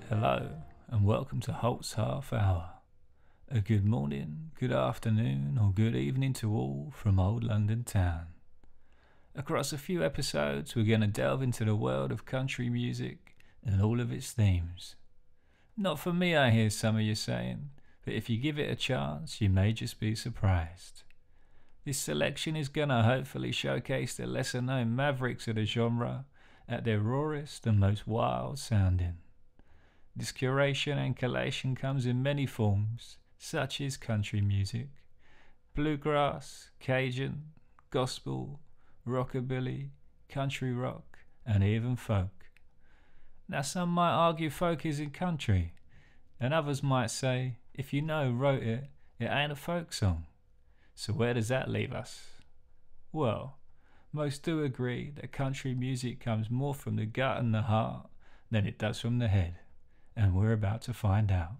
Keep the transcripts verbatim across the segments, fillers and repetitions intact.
Hello and welcome to Holt's Half Hour. A good morning, good afternoon or good evening to all from old London town. Across a few episodes we're going to delve into the world of country music and all of its themes. Not for me, I hear some of you saying, but if you give it a chance you may just be surprised. This selection is going to hopefully showcase the lesser known mavericks of the genre at their rawest and most wild sounding. This curation and collation comes in many forms, such as country music, bluegrass, cajun, gospel, rockabilly, country rock, and even folk. Now some might argue folk isn't country, and others might say, if you know who wrote it, it ain't a folk song. So where does that leave us? Well, most do agree that country music comes more from the gut and the heart than it does from the head. And we're about to find out.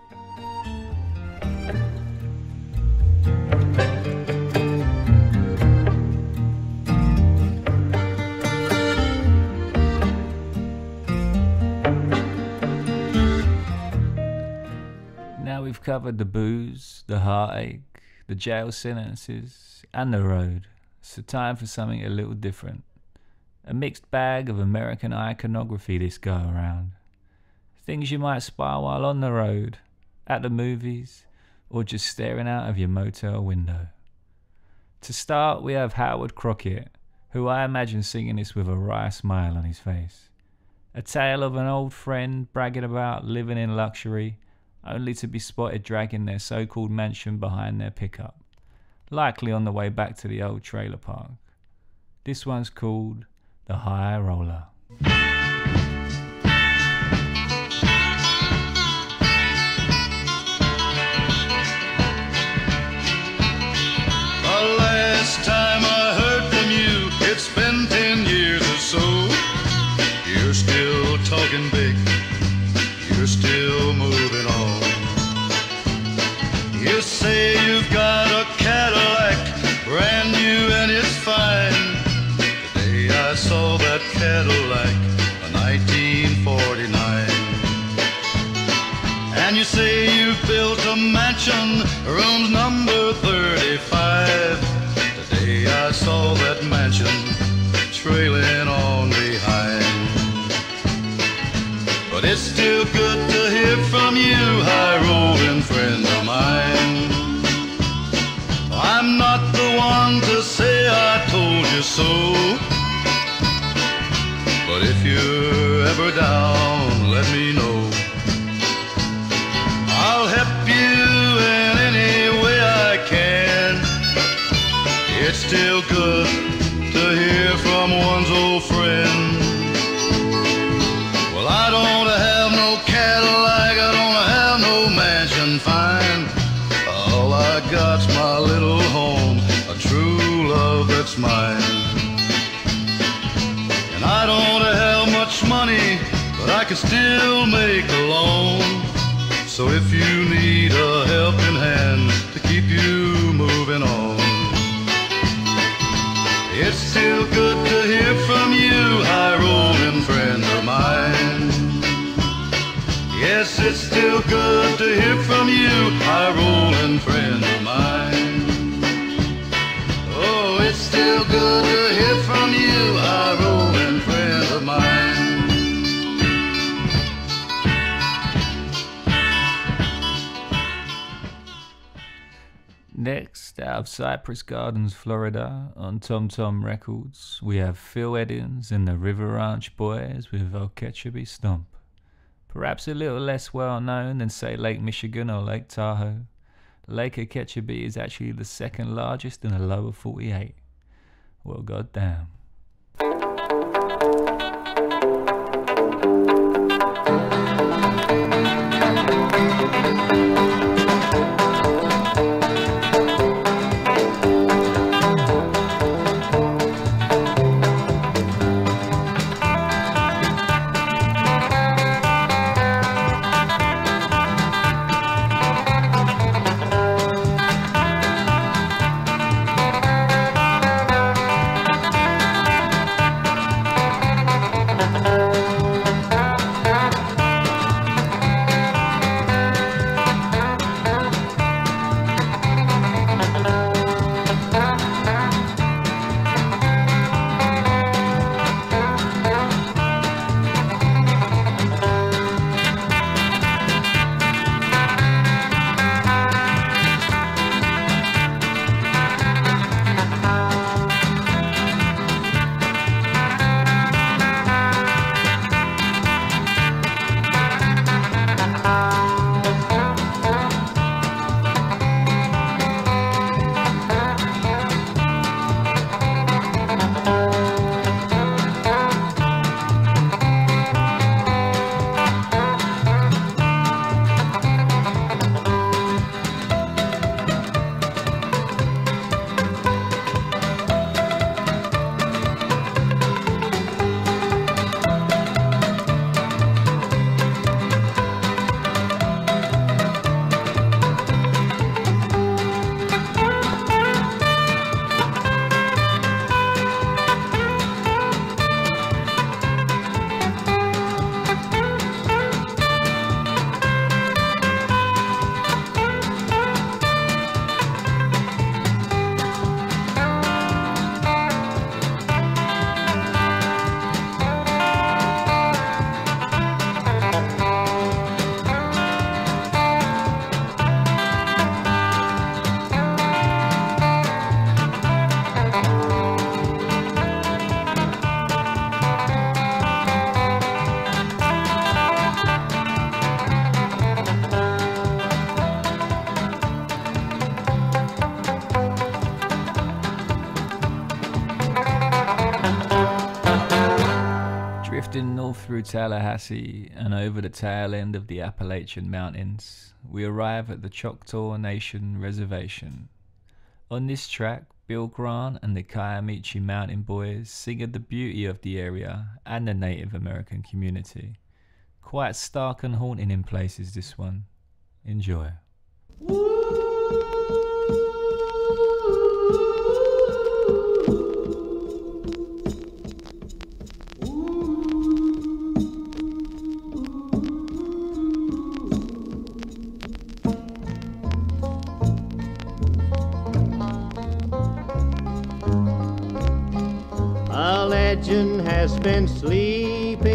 Now we've covered the booze, the heartache, the jail sentences, and the road. So time for something a little different. A mixed bag of American iconography this go around. Things you might spy while on the road, at the movies, or just staring out of your motel window. To start, we have Howard Crockett, who I imagine singing this with a wry smile on his face. A tale of an old friend bragging about living in luxury, only to be spotted dragging their so-called mansion behind their pickup, likely on the way back to the old trailer park. This one's called The High Roller. Last time I heard from you, it's been ten years or so. You're still talking big, you're still moving on. You say you've got a Cadillac, brand new and it's fine. The day I saw that Cadillac, a nineteen forty-nine. And you say you've built a mansion, rooms number thirty-five. Today I saw that mansion trailing on behind. But it's still good to hear from you, high-rolling friend of mine. I'm not the one to say I told you so, but if you're ever down, let me know. I'll help you in any way I can. It's still good to hear from one's old friend. Well, I don't have no Cadillac, I don't have no mansion fine. All I got's my little home, a true love that's mine. And I don't have much money, but I can still make a loan. So if you need a helping hand to keep you moving on, it's still good to hear from you, high-rolling friend of mine. Yes, it's still good to hear from you, high-rolling friend of mine. Oh, it's still good to hear from you, high-rolling friend of mine. Next, out of Cypress Gardens, Florida, on Tom Tom Records, we have Phil Eddins and the River Ranch Boys with Okechobee Stomp. Perhaps a little less well known than say Lake Michigan or Lake Tahoe, Lake Okechobee is actually the second largest in the lower forty-eight. Well, goddamn. through Tallahassee and over the tail end of the Appalachian Mountains, we arrive at the Choctaw Nation Reservation. On this track, Bill Grant and the Kiamichi Mountain Boys sing of the beauty of the area and the Native American community. Quite stark and haunting in places, this one. Enjoy. A legend has been sleeping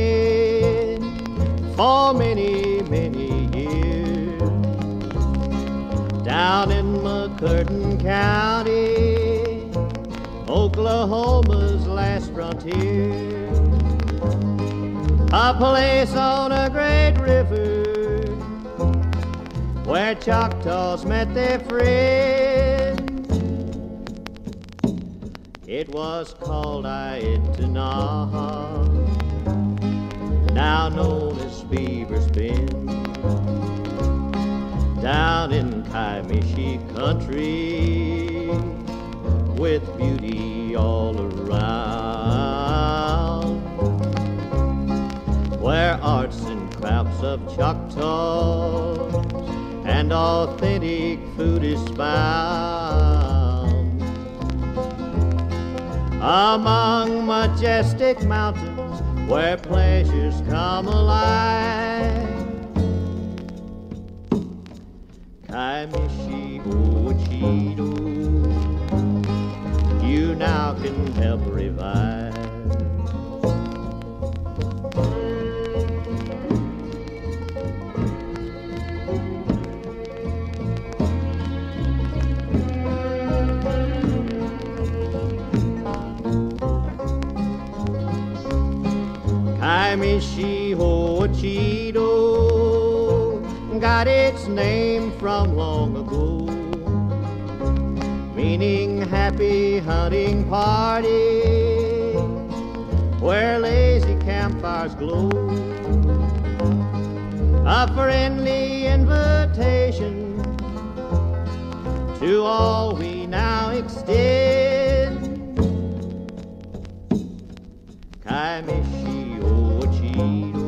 for many, many years down in McCurtain County, Oklahoma's last frontier. A place on a great river where Choctaws met their friends. It was called Iitanaha, now known as Beaver's Bend. Down in Kiamichi country, with beauty all around, where arts and crafts of Choctaws and authentic food is found. Among majestic mountains where pleasures come alive, Kiamichi Owachido, you now can help revive. Kiamichi Owachido got its name from long ago, meaning happy hunting party where lazy campfires glow. A friendly invitation to all we now extend. Kiamichi Owachido,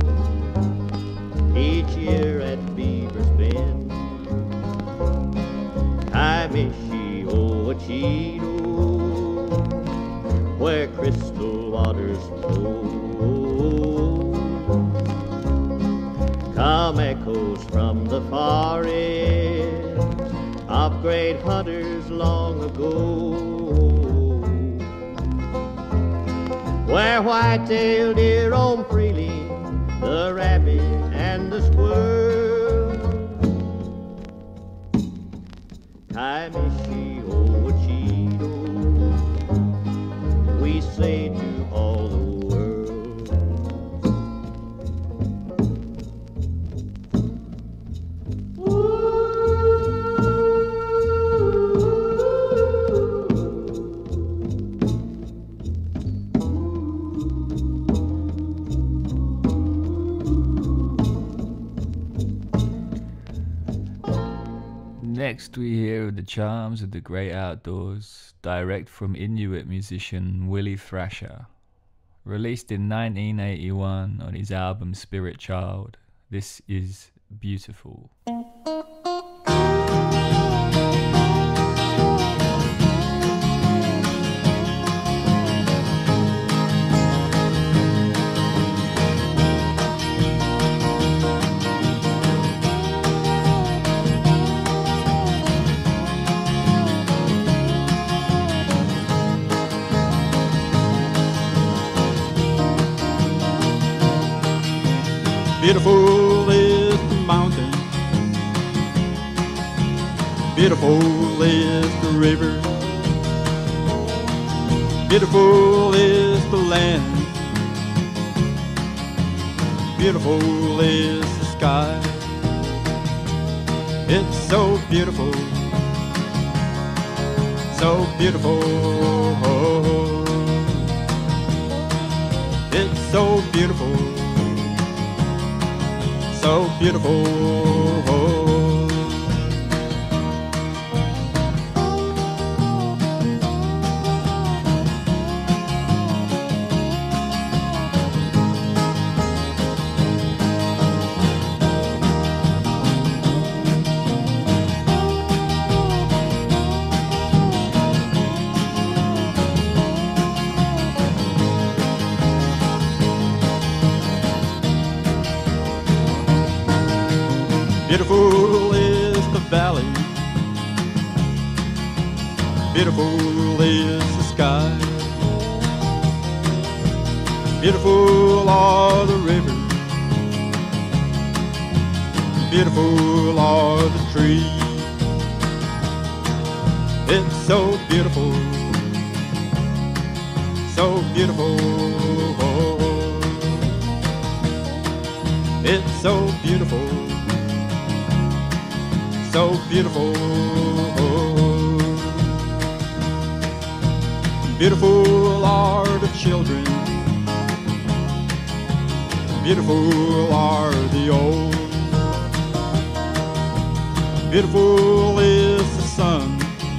each year at Beaver's Bend. Kiamichi Owachido, where crystal waters flow. Come echoes from the forest of great hunters long ago, where white-tailed deer roam freely, the rabbit and the squirrel. Kiamichi Owachido, we say to all the world. Next we hear of the charms of the great outdoors, direct from Inuit musician Willie Thrasher. Released in nineteen eighty-one on his album Spirit Child, this is Beautiful. Beautiful is the mountain, beautiful is the river, beautiful is the land, beautiful is the sky. It's so beautiful, so beautiful. It's so beautiful. so beautiful. Beautiful is the valley, beautiful is the sky, beautiful are the rivers, beautiful are the trees. It's so beautiful, so beautiful. It's so beautiful, so beautiful. Beautiful are the children, beautiful are the old, beautiful is the sun,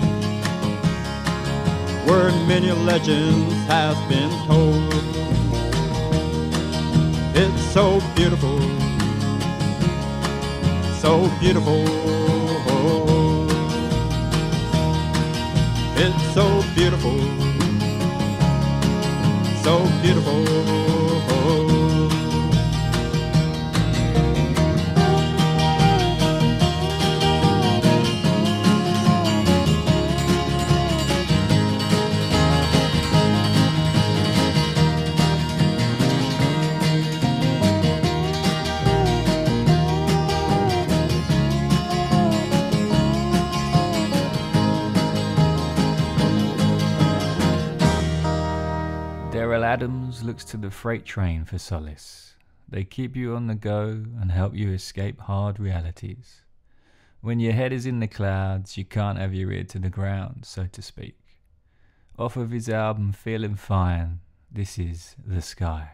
where many legends has been told. It's so beautiful, so beautiful. It's so beautiful, so beautiful. Adams looks to the freight train for solace. They keep you on the go and help you escape hard realities. When your head is in the clouds, you can't have your ear to the ground, so to speak. Off of his album Feeling Fine, this is The Sky.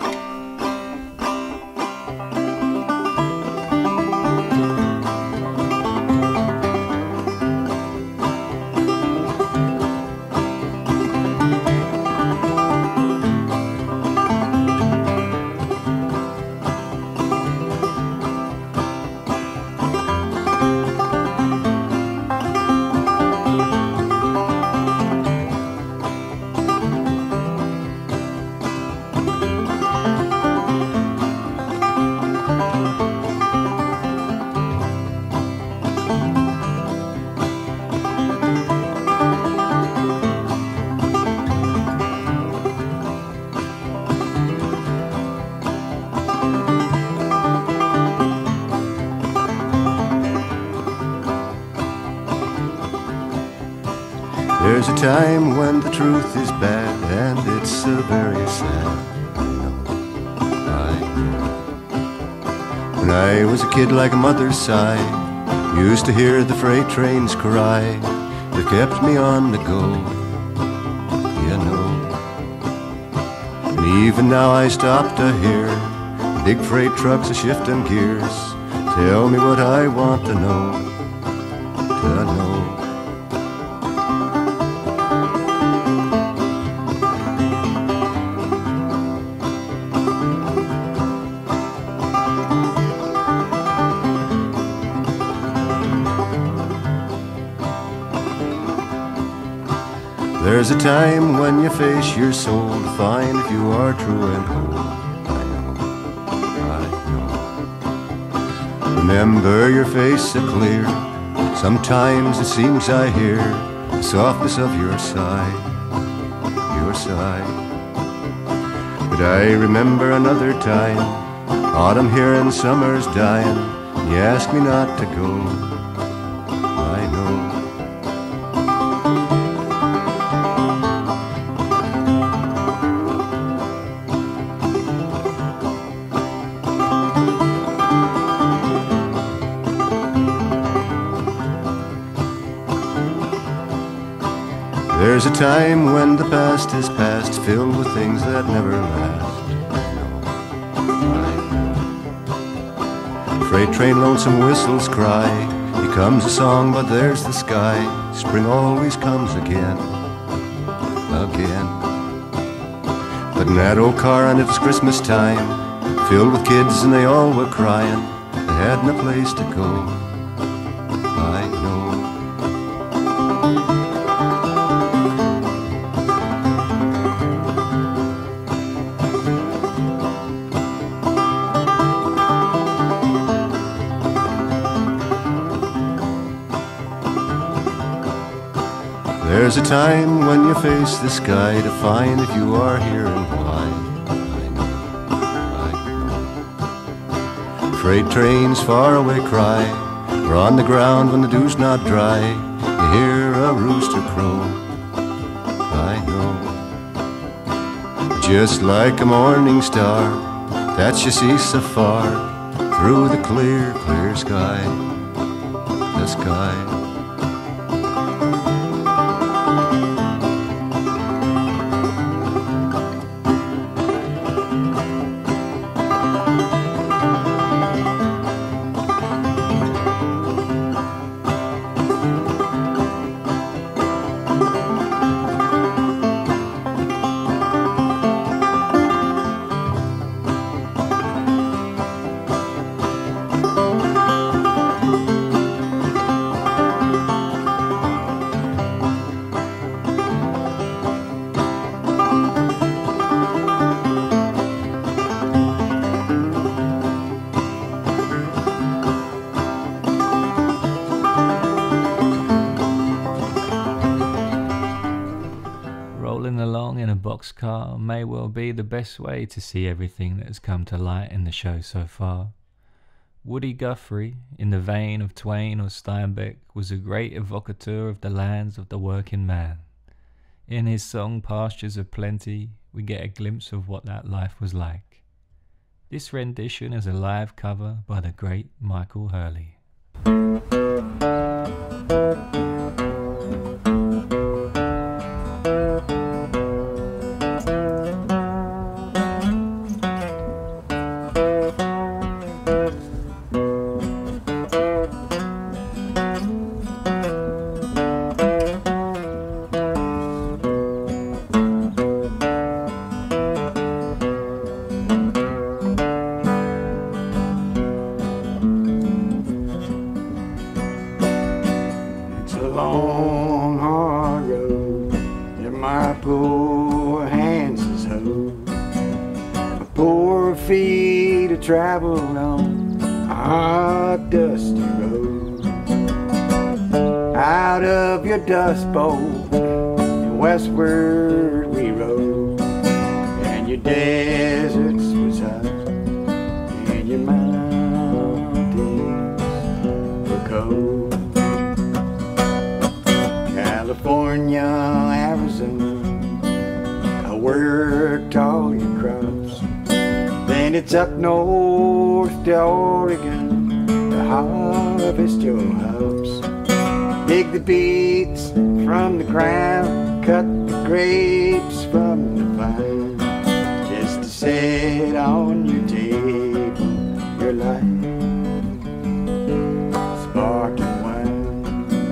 There's a time when the truth is bad, and it's uh, very sad. I know, I know. When I was a kid, like a mother's sigh, used to hear the freight trains cry. It kept me on the go, you know. And even now I stop to hear big freight trucks a shifting gears. Tell me what I want to know, to know. There's a time when you face your soul to find if you are true and whole. I know, I know. Remember your face so clear. Sometimes it seems I hear the softness of your sigh, your sigh. But I remember another time, autumn here and summer's dying. You ask me not to go. I know. There's a time when the past is past, filled with things that never last. I know, I know. Freight train lonesome whistles cry. Here comes a song, but there's the sky. Spring always comes again, again. But in that old car and it's Christmas time, filled with kids and they all were crying. They had no place to go, I know. There's a time when you face the sky to find that you are here and why. I know, I know. Freight trains far away cry, or on the ground when the dew's not dry, you hear a rooster crow. I know. Just like a morning star that you see so far through the clear, clear sky, the sky. Boxcar may well be the best way to see everything that has come to light in the show so far. Woody Guthrie, in the vein of Twain or Steinbeck, was a great evocateur of the lands of the working man. In his song Pastures of Plenty, we get a glimpse of what that life was like. This rendition is a live cover by the great Michael Hurley. Travel on a hot, dusty road. Out of your dust bowl and westward we rode, and your deserts was hot and your mountains were cold. California, Arizona, I worked all your crops. Then it's up north to Oregon to harvest your hops. Dig the beets from the ground, cut the grapes from the vine, just to set on your table your life, sparkling wine.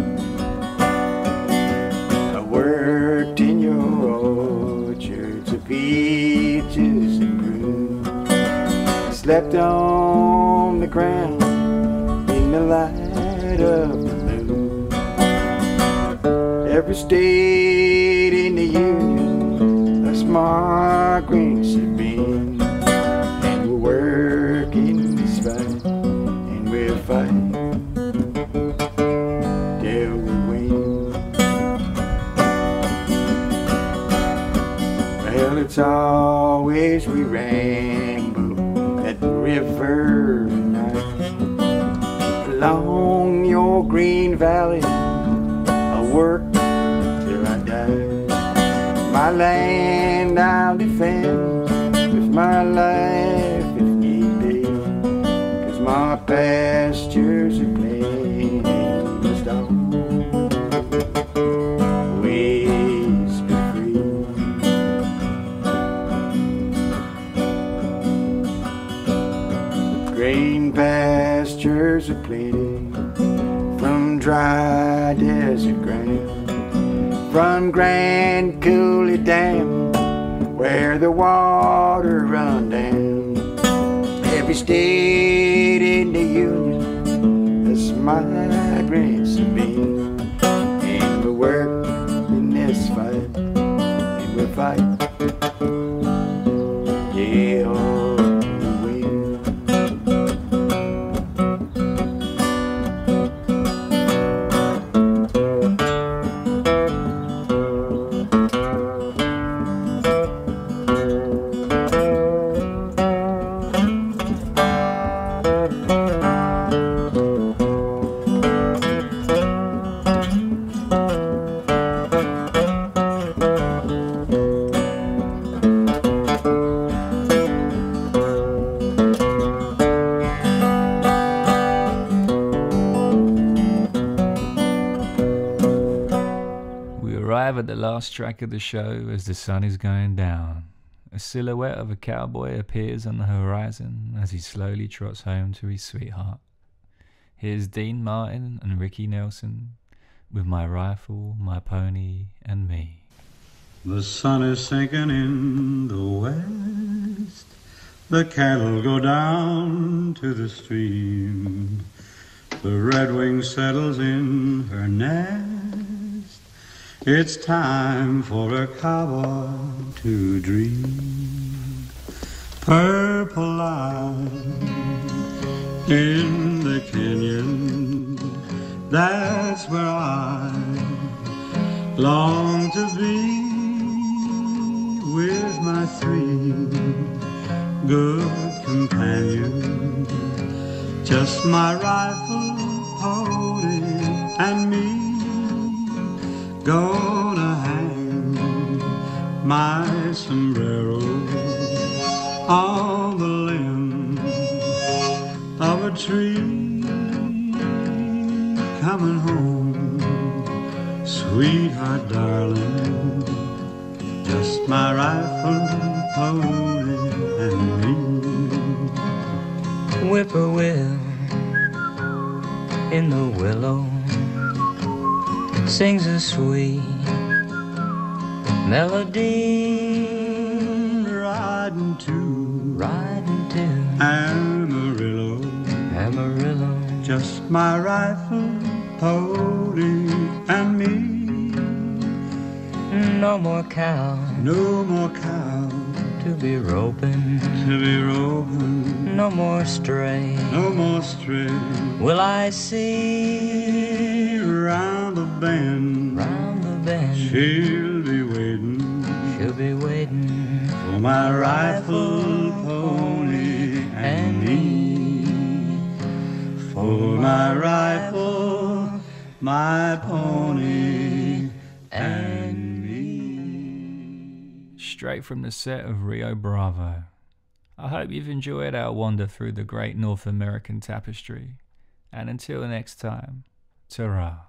I worked in your orchards of peaches and prunes, slept on the ground in the light of the moon. Every state in the Union a smart greens have been, and we're working this fight, and we'll fight till we win. Well, it's always we ramble at the river night, along your green valley I work till I die. My land I'll defend with my life if need be, 'cause my pastures are clean and must always be free. green pastures aplenty, from dry desert ground, from Grand Coulee Dam, where the water run down. Every state in the Union has migrants have been, and we work in this fight, and we fight, yeah, all the way. At the last track of the show as the sun is going down. A silhouette of a cowboy appears on the horizon as he slowly trots home to his sweetheart. Here's Dean Martin and Ricky Nelson with My Rifle, My Pony and Me. The sun is sinking in the west, the cattle go down to the stream, the redwing settles in her nest. It's time for a cowboy to dream. Purple light in the canyon, that's where I long to be, with my three good companions, just my rifle, pony, and me. Gonna hang my sombrero on the limb of a tree. Coming home, sweetheart darling, just my rifle, pony, and me. Whippoorwill in the willow sings a sweet melody, riding to, riding to Amarillo, Amarillo, just my rifle, pony, and me. No more cow, no more cow to be roping, to be roping, no more stray, no more stray will I see round the bend, round the bend. She'll be waiting, she'll be waiting for my rifle, pony, and me. For my rifle, my pony, and me. Straight from the set of Rio Bravo. I hope you've enjoyed our wander through the great North American tapestry. And until next time, ta-ra.